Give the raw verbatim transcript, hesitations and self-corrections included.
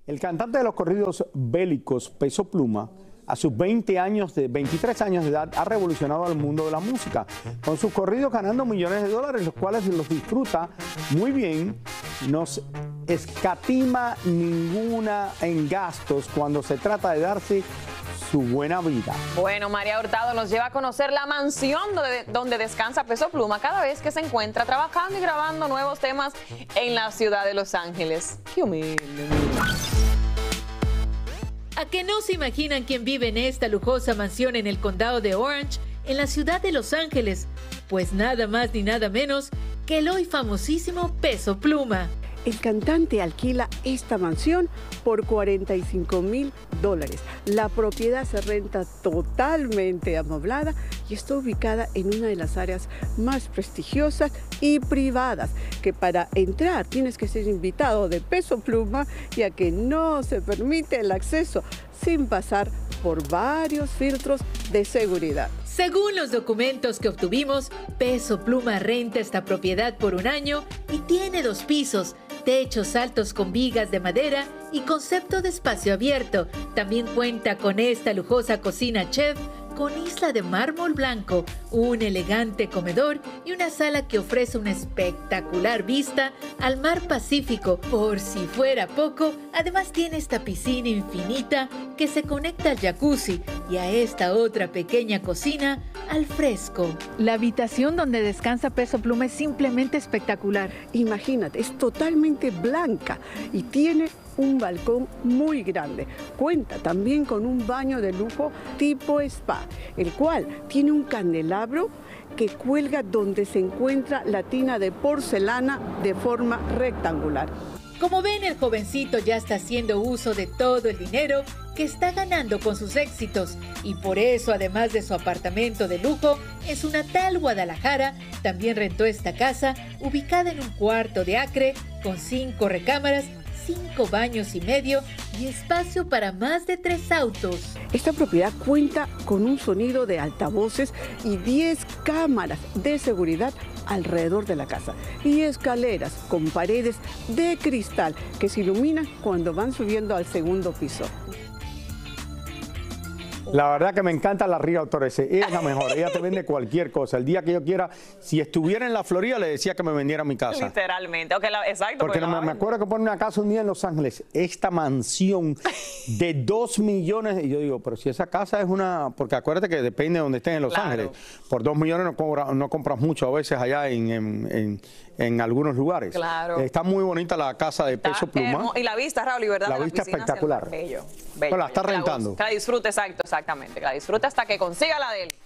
El cantante de los corridos bélicos Peso Pluma, a sus veinte años de, veintitrés años de edad, ha revolucionado al mundo de la música, con sus corridos ganando millones de dólares, los cuales los disfruta muy bien, nos escatima ninguna en gastos cuando se trata de darse su buena vida. Bueno, María Hurtado nos lleva a conocer la mansión donde, donde descansa Peso Pluma cada vez que se encuentra trabajando y grabando nuevos temas en la ciudad de Los Ángeles. ¡Qué humilde! ¿A que no se imaginan quién vive en esta lujosa mansión en el condado de Orange, en la ciudad de Los Ángeles? Pues nada más ni nada menos que el hoy famosísimo Peso Pluma. El cantante alquila esta mansión por cuarenta y cinco mil dólares. La propiedad se renta totalmente amoblada y está ubicada en una de las áreas más prestigiosas y privadas, que para entrar tienes que ser invitado de Peso Pluma, ya que no se permite el acceso sin pasar por varios filtros de seguridad. Según los documentos que obtuvimos, Peso Pluma renta esta propiedad por un año y tiene dos pisos, techos altos con vigas de madera y concepto de espacio abierto. También cuenta con esta lujosa cocina chef con isla de mármol blanco, un elegante comedor y una sala que ofrece una espectacular vista al mar Pacífico. Por si fuera poco, además tiene esta piscina infinita que se conecta al jacuzzi y a esta otra pequeña cocina al fresco. La habitación donde descansa Peso Pluma es simplemente espectacular. Imagínate, es totalmente blanca y tiene un balcón muy grande. Cuenta también con un baño de lujo tipo spa, el cual tiene un candelabro que cuelga donde se encuentra la tina de porcelana de forma rectangular. Como ven, el jovencito ya está haciendo uso de todo el dinero que está ganando con sus éxitos y por eso, además de su apartamento de lujo en su natal Guadalajara, también rentó esta casa ubicada en un cuarto de acre con cinco recámaras, cinco baños y medio y espacio para más de tres autos. Esta propiedad cuenta con un sonido de altavoces y diez cámaras de seguridad alrededor de la casa y escaleras con paredes de cristal que se iluminan cuando van subiendo al segundo piso. La verdad que me encanta la Realtor ese. Ella es la mejor. Ella te vende cualquier cosa. El día que yo quiera, si estuviera en la Florida, le decía que me vendiera mi casa. Literalmente. Okay, la, exacto. Porque no, me, me acuerdo que pone una casa un día en Los Ángeles. Esta mansión de dos millones. Y yo digo, pero si esa casa es una... Porque acuérdate que depende de donde estés en Los claro. Ángeles. Por dos millones no, cobra, no compras mucho a veces allá en, en, en, en algunos lugares. Claro. Está muy bonita la casa de Peso Pluma. Y la vista, Raúl, y verdad. La vista espectacular. Bello. Bello. Pero la está que rentando. La que la disfrute, exacto, exactamente. Que la disfrute hasta que consiga la de él.